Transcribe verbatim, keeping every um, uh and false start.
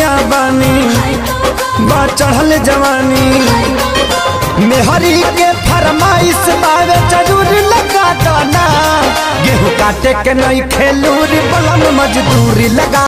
सैया बानी बा चढ़ल जवानी मेहरी के फरमाइश बावे जरूर लगा दाना गेहूँ काटे के नहीं खेलूरी बलम मजदूरी लगा।